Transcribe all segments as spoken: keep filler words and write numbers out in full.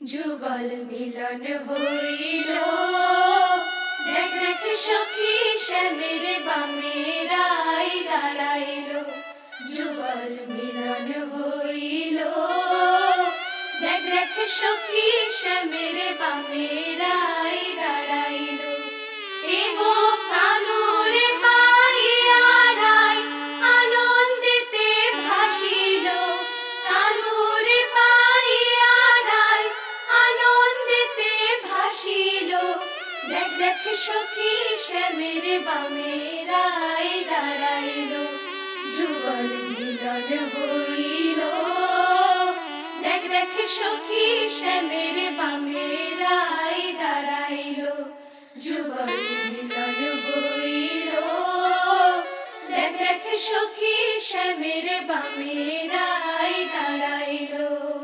যুগল মিলন হইল, দেখ দেখ সখী শ্যামের বামে রাই দাঁড়াইল। যুগল মিলন হইল, দেখ দেখ সখী শ্যামের বামে রাই দাঁড়াইল। এগো কানুরে পাইয়া রাই আনন্দিতে ভাসিল, কানুরে পাইয়া রাই আনন্দিতে ভাসিল। দেখ দেখ সখী শ্যামের বামে রাই দাঁড়াইল। যুগল মিলন হইল, দেখ দেখ সখী শ্যামের বামে রাই দাঁড়াইল। যুগল মিলন হইল, দেখ দেখ সখী শ্যামের বামে রাই দাঁড়াইল।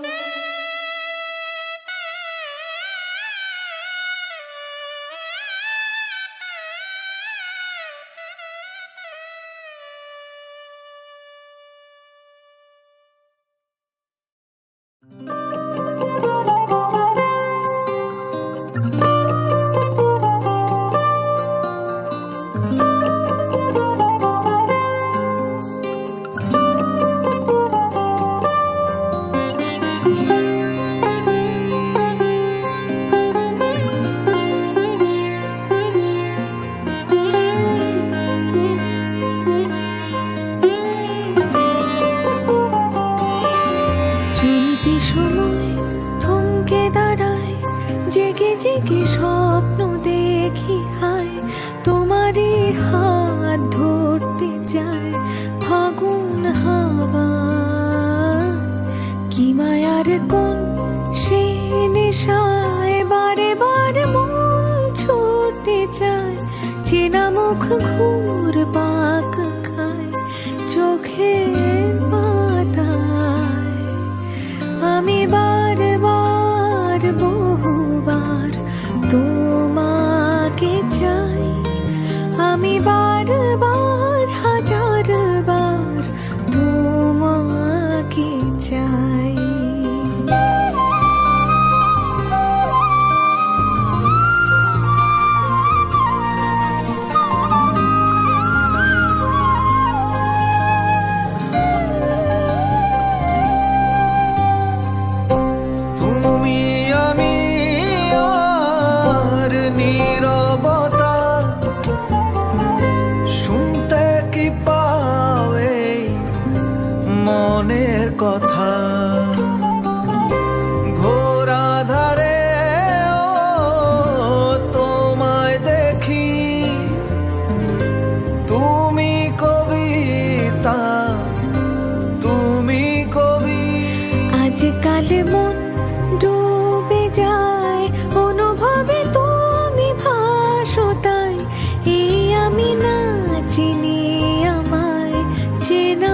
জেগে স্বপ্ন দেখি হায়, তোমারই হাত ধরতে যায় ফাগুন হাওয়া। কি মায়ার কোন সে নেশায় বারে বারে মন ছুটতে চায়, চেনা মুখ ঘুর পাক খায় চোখের পাতায়। আমি বারে বার বহুবার তোমাকে চাই, আমি বারবার হাজার বার তোমাকে চাই। কথা ঘোরা ধারে ও তোমায় দেখি, তুমি কবিতা তুমি কবি। আজকাল মন ডুবে যায় অনুভবে, তুমি ভাসো তাই এই আমি না চিনি আমায় চেনা।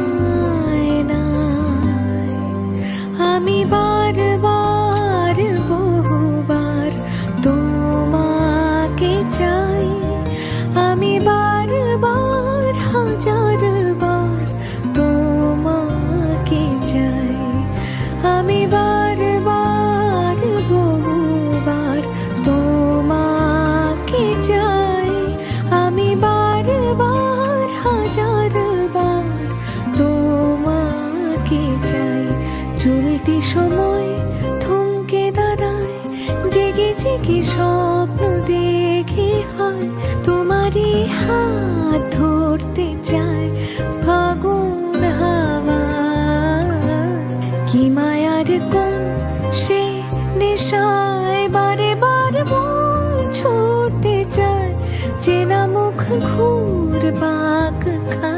আমি বারবার বহুবার তোমাকে চাই, আমি বারবার হাজার বার তোমাকে চাই। আমি বারবার বহুবার তোমাকে চাই, আমি বারবার হাজার বার তোমাকে চাই। চলতি সময় থমকে দাঁড়ায়, জেগে জেগে স্বপ্ন দেখি হয়, তোমারই হাত ধরতে চায় ফাগুন হাওয়া। কি মায়ার কোন সে নেশায় বারে বার মন ছুটতে চায়, চেনা মুখ ঘুর পাক খায়